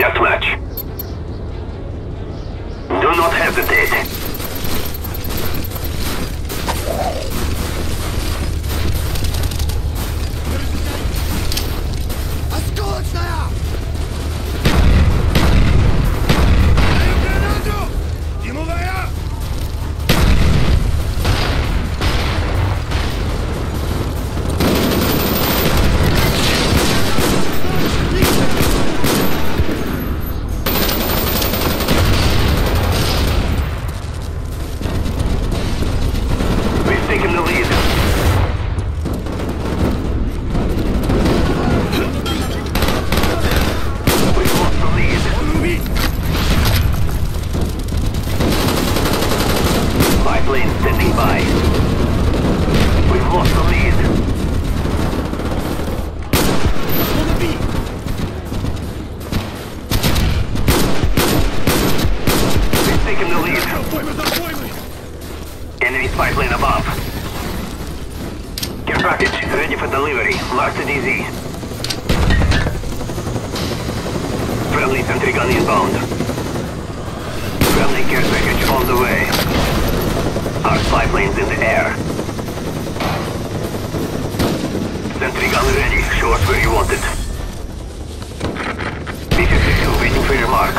Deathmatch. Do not hesitate. Осколочная! Даю гранату! Дымовая! We've taken the lead. We've lost the lead. Он убит! Biplane standing by. We've lost the lead. Он убит! We've taken the lead. Поймы за поймы! Enemy spy plane above. Care package ready for delivery. Mark the DZ. Friendly sentry gun inbound. Friendly care package on the way. Our spy planes in the air. Sentry gun ready. Show us where you want it. B-52 waiting for your mark.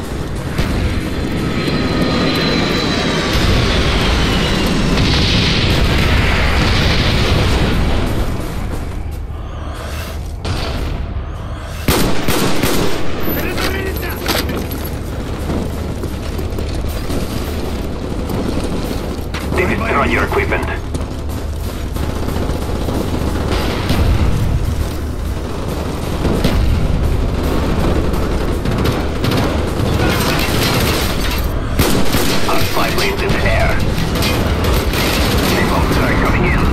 Перезарядиться! Destroy your equipment. Our spy planes in the air. Napalm strike coming in.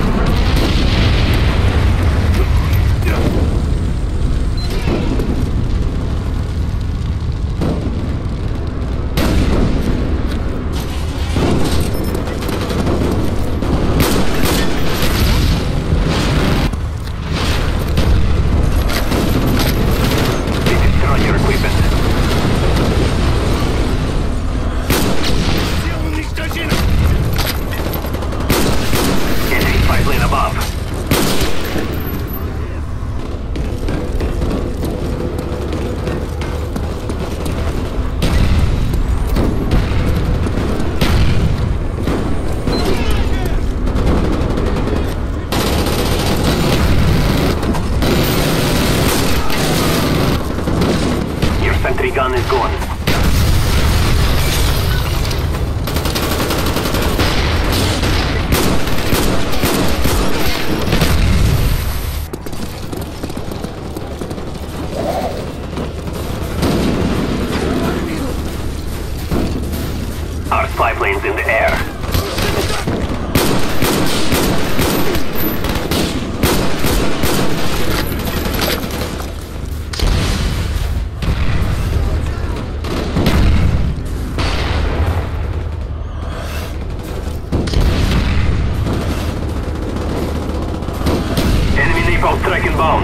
Destroy your equipment. Сделал уничтожение! Enemy spy plane above. Your sentry gun is gone. Our spy planes in the air. Enemy napalm strike inbound.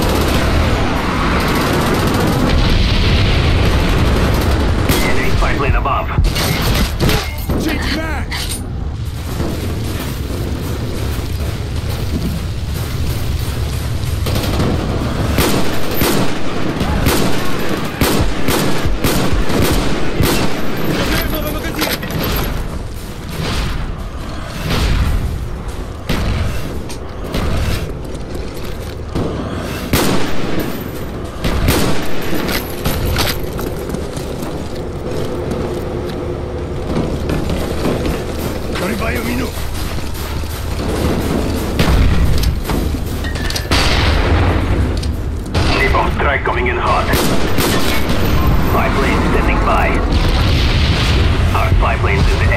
Enemy spy plane above. Take back! Добавляем новый магазин! Прибавим мину! Napalm strike coming in hot. Spy plane standing by. Our spy planes in the